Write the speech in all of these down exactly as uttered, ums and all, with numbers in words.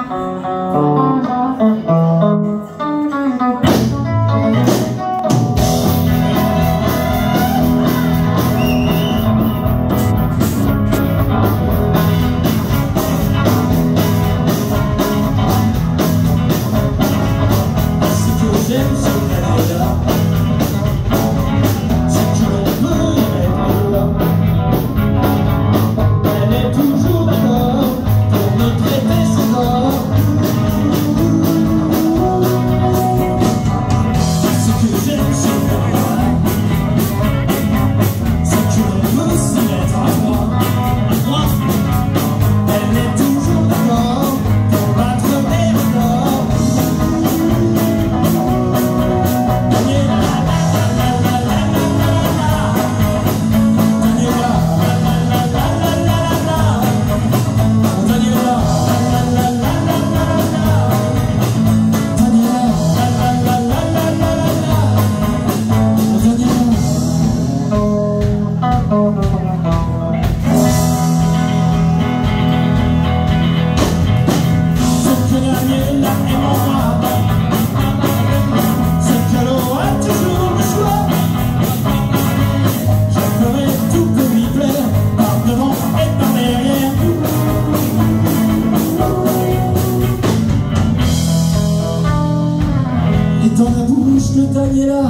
Dans la bouche de Daniela,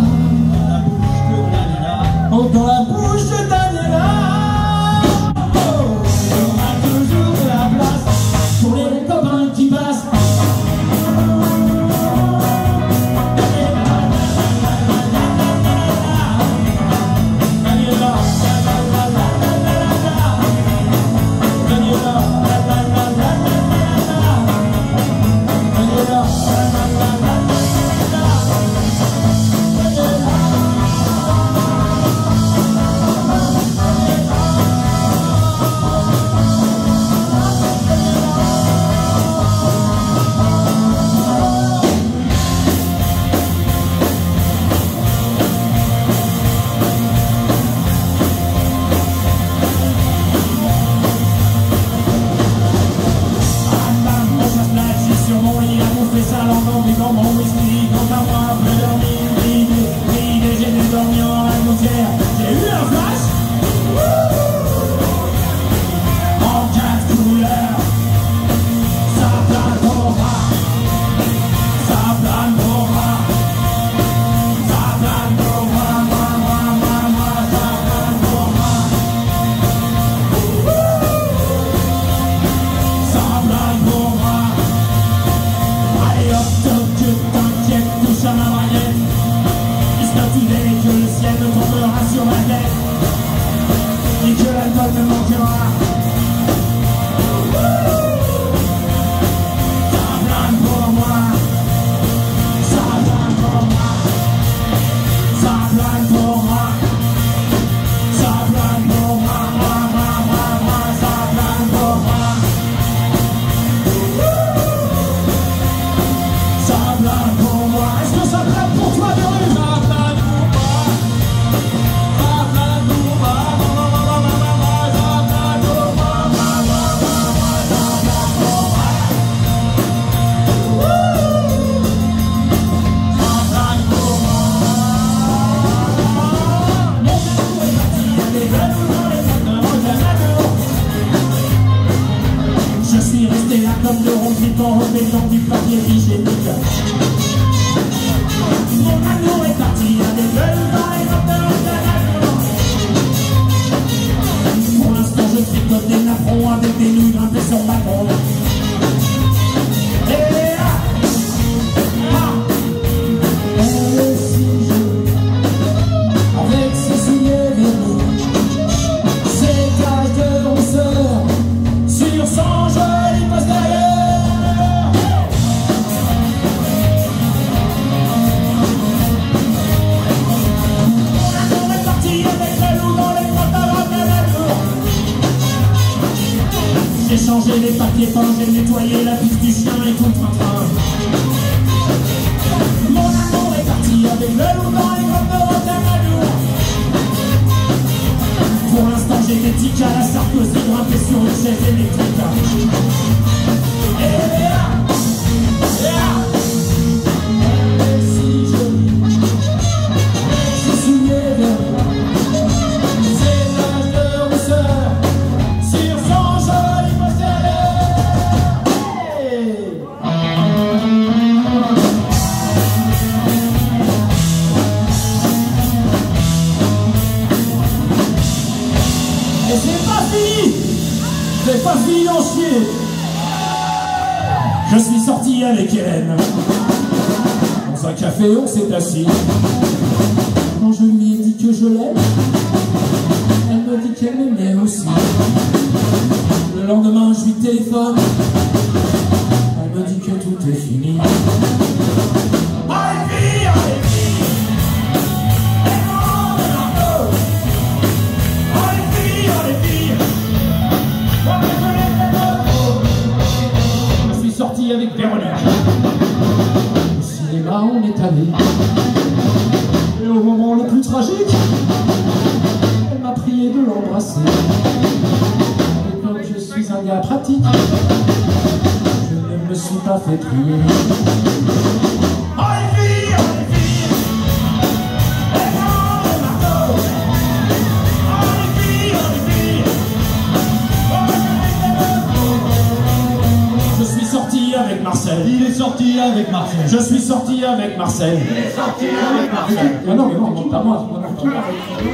oh, dans la bouche de Daniela, oh, il y aura toujours de la place pour les copains qui passent. Comme le rond en remettant du papier hygiénique. Mon amour est parti à des gueules dans les moteurs de l'avion. Pour l'instant je tricote des napperons avec des nouilles grimpées sur ma tombe. Et ah, ah, elle est si jolie, avec ses souliers vernis, ses taches de rousseur sur son joli postérieur. J'ai changé les papiers peints, j'ai nettoyé la piste du chien et tout le train-train. Mon amour est parti avec le loup dans les grottes de Rotterdam. Pour l'instant j'ai des tics à la Sarkozy grimpés sur une chaise électrique. Et là Je suis sorti avec Hélène. Dans un café, on s'est assis. Quand je lui ai dit que je l'aime, elle me dit qu'elle m'aimait aussi. Le lendemain, je lui téléphone. Elle me dit que tout est fini. Sorti avec Véronique. Au cinéma, on est allé. Et au moment le plus tragique, elle m'a prié de l'embrasser. Et comme je suis un gars pratique, je ne me suis pas fait prier. Avec Marcel. Il est sorti avec Marcel. Je suis sorti avec Marcel. Il est sorti avec Marcel. Non, non, mais non, non, pas moi. Non, non, pas moi.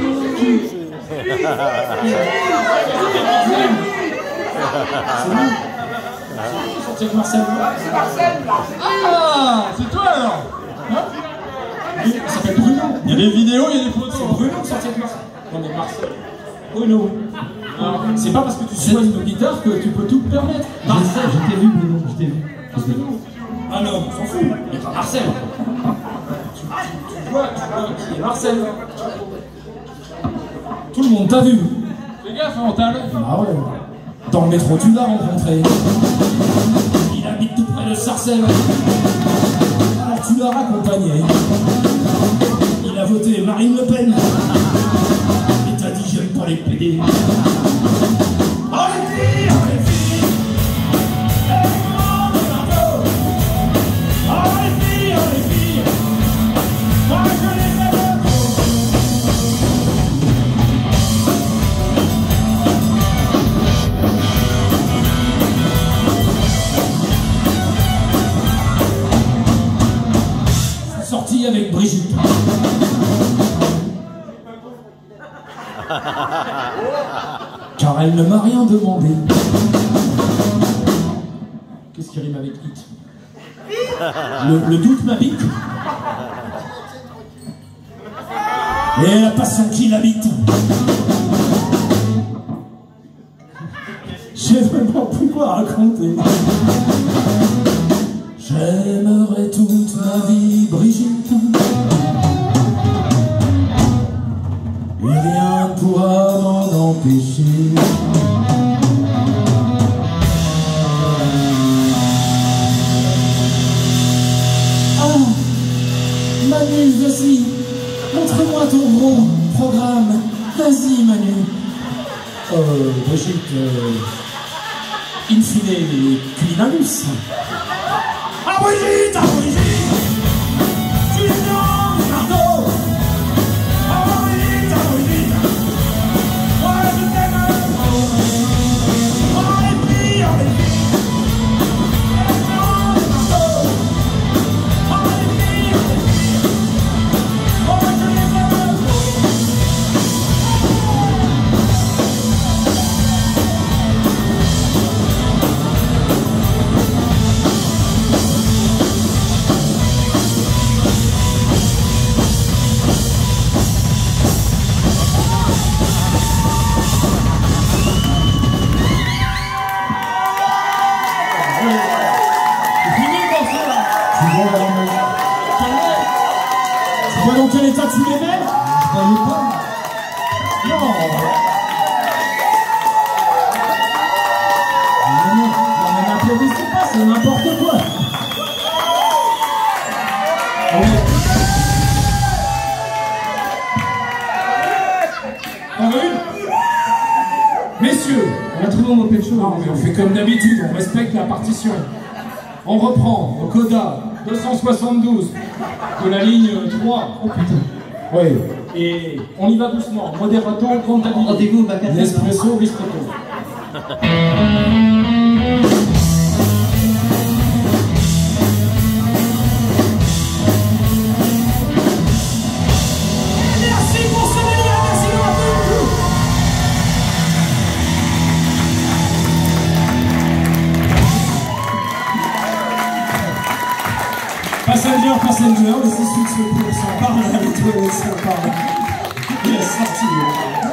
C'est moi. Sorti avec Marcel. C'est Marcel. Ah, c'est toi alors. Hein? Il s'appelle Bruno. Il y a des vidéos, il y a des photos. C'est Bruno sorti avec Marcel. Non, mais Marcel. Bruno. C'est pas parce que tu soignes nos guitares que tu peux tout te permettre. Marcel, je t'ai vu, Bruno, je t'ai vu. Ah non, on s'en fout. Il n'y a pas Marcel. Tu, tu, tu vois, tu vois qui est Marcel. Tout le monde t'a vu. Fais gaffe, mental. Ah ouais. Dans le métro, tu l'as rencontré. Il habite tout près de Sarcelles. Alors tu l'as raccompagné. Il a voté Marine Le Pen. Et t'as dit j'aime pas les pédés. Oh les filles, oh les filles. Oh les filles, oh les filles. Moi je les aime sorti avec Brigitte. Car elle ne m'a rien demandé. Qu'est-ce qui rime avec hit? Le, le doute m'habite. Et la passion qui l'habite. J'ai vraiment plus quoi raconter. J'aimerais toute ma vie Brigitte. Et rien ne pourra m'en empêcher. Ah, Manu, vas-y, montre-moi ton gros programme. Vas-y, Manu. Euh, Brigitte, euh, in fine, les Culinarius. Ah, Brigitte, ah, Brigitte, tu es dans le marteau. Ah, Brigitte, ah, Brigitte, moi je t'aime. Oh, les filles, oh, les filles, tu es dans le marteau. Oh, les filles, oh, les filles, moi je les aime. Tu vois dans quel état tu les mets? Je croyais pas. Non. Non, non, non, n'applaudissez pas, c'est n'importe quoi. Ouais. On veut une? Messieurs, on a trouvé un mot pécho. Non, mais on fait comme d'habitude, on respecte la partition. On reprend au coda deux cent soixante-douze de la ligne trois. Oh putain. Oui. Et on y va doucement. Moderato, contabilité. Rendez-vous au bac à Nespresso, ristretto. Merci pour ce délire, merci de m'avoir. Passenger, passenger, laissez suite ce cours, ça parle avec toi, ça parle. Yes, sorti.